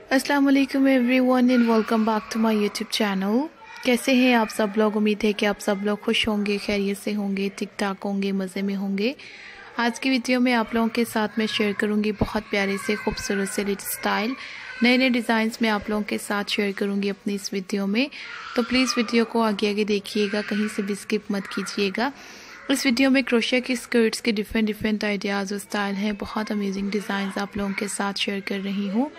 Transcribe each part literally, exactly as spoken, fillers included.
अस्सलाम वालेकुम everyone and welcome back to my YouTube channel. कैसे हैं आप सब लोग? उम्मीद है कि आप सब लोग खुश होंगे, खैरियत से होंगे, ठीक ठाक होंगे, मज़े में होंगे। आज की वीडियो में आप लोगों के साथ मैं शेयर करूंगी बहुत प्यारे से खूबसूरत से लेटेस्ट स्टाइल, नए नए डिज़ाइंस में आप लोगों के साथ शेयर करूंगी अपनी इस वीडियो में। तो प्लीज़ वीडियो को आगे आगे देखिएगा, कहीं से भी स्किप मत कीजिएगा। इस वीडियो में क्रोशिया की स्कर्ट्स के डिफरेंट डिफरेंट आइडियाज़ और स्टाइल हैं, बहुत अमेजिंग डिज़ाइन आप लोगों के साथ शेयर कर रही हूँ।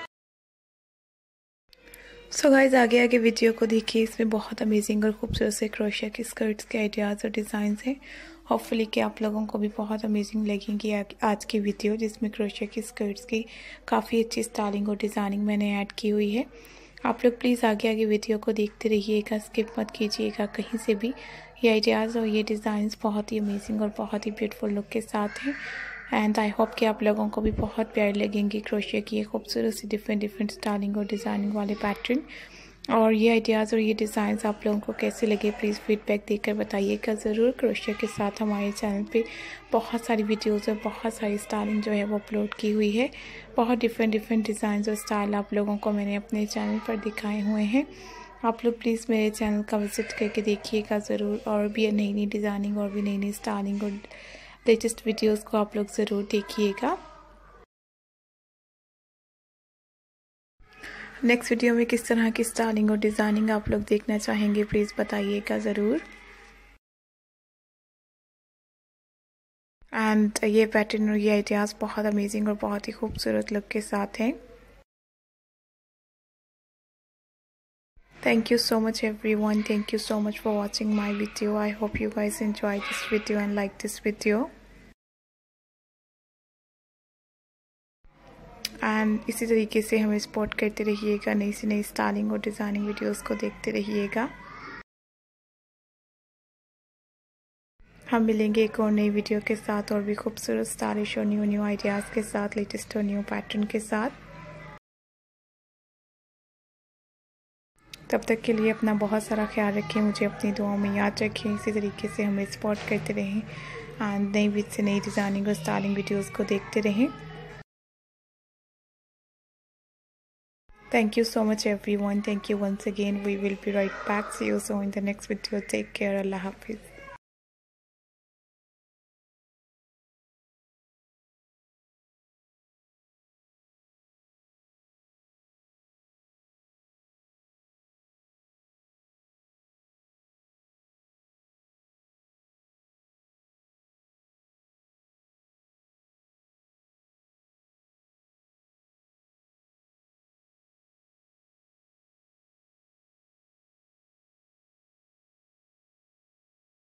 सो so गाइज आगे आगे वीडियो को देखिए, इसमें बहुत अमेजिंग और खूबसूरत से क्रोशिया की स्कर्ट्स के आइडियाज़ और डिज़ाइंस हैं। होपफुली कि आप लोगों को भी बहुत अमेजिंग लगेंगी आज की वीडियो, जिसमें क्रोशिया की स्कर्ट्स की काफ़ी अच्छी स्टाइलिंग और डिज़ाइनिंग मैंने ऐड की हुई है। आप लोग प्लीज़ आगे आगे वीडियो को देखते रहिएगा, स्किप मत कीजिएगा कहीं से भी। ये आइडियाज़ और ये डिज़ाइंस बहुत ही अमेजिंग और बहुत ही ब्यूटीफुल लुक के साथ हैं एंड आई होप कि आप लोगों को भी बहुत प्यारी लगेंगी क्रोशिया की ये खूबसूरत सी डिफरेंट डिफरेंट स्टाइलिंग और डिज़ाइनिंग वाले पैटर्न। और ये आइडियाज़ और ये डिज़ाइंस आप लोगों को कैसे लगे प्लीज़ फीडबैक देकर बताइएगा ज़रूर। क्रोशिया के साथ हमारे चैनल पे बहुत सारी वीडियोस और बहुत सारी स्टाइलिंग जो है वो अपलोड की हुई है। बहुत डिफरेंट डिफरेंट डिज़ाइंस और स्टाइल आप लोगों को मैंने अपने चैनल पर दिखाए हुए हैं। आप लोग प्लीज़ मेरे चैनल का विज़िट करके देखिएगा ज़रूर, और भी नई नई डिज़ाइनिंग और भी नई नई स्टाइलिंग और लेटेस्ट वीडियोस को आप लोग ज़रूर देखिएगा। नेक्स्ट वीडियो में किस तरह की स्टाइलिंग और डिज़ाइनिंग आप लोग देखना चाहेंगे प्लीज़ बताइएगा ज़रूर। एंड ये पैटर्न और ये आइडियाज़ बहुत अमेजिंग और बहुत ही खूबसूरत लुक के साथ हैं। Thank you so much everyone. Thank you so much for watching my video. I hope you guys enjoyed this video and like this video. And इसी तरीके से हमें सपोर्ट करते रहिएगा, नई से नई स्टाइलिंग और डिज़ाइनिंग वीडियोस को देखते रहिएगा। हम मिलेंगे एक और नई वीडियो के साथ, और भी खूबसूरत स्टाइलिश और न्यू न्यू आइडियाज़ के साथ, लेटेस्ट और न्यू पैटर्न के साथ। तब तक के लिए अपना बहुत सारा ख्याल रखें, मुझे अपनी दुआओं में याद रखें। इसी तरीके से हमें सपोर्ट करते रहें एंड नई वीड से नई डिज़ाइनिंग और स्टाइलिंग वीडियोज़ को देखते रहें। Thank you so much everyone. Thank you once again. We will be right back. See you soon in the next video. Take care. Allah Hafiz.